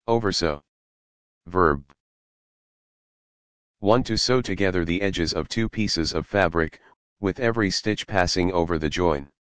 Oversew. Verb. 1. To sew together the edges of two pieces of fabric, with every stitch passing over the join.